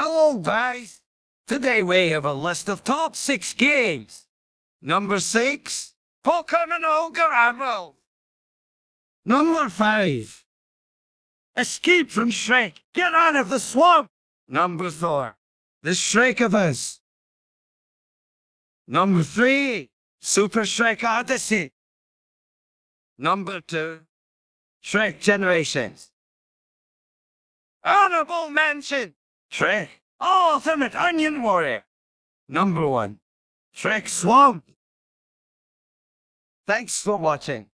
Hello guys! Today we have a list of top 6 games. Number 6, Pokemon Ogre Emerald. Number 5, Escape from Shrek, Get Out of the Swamp. Number 4, The Shrek of Us. Number 3, Super Shrek Odyssey. Number 2, Shrek Generations. Honorable mention, Shrek Ultimate Onion Warrior. Number 1, Shrek Swamp. Thanks for watching.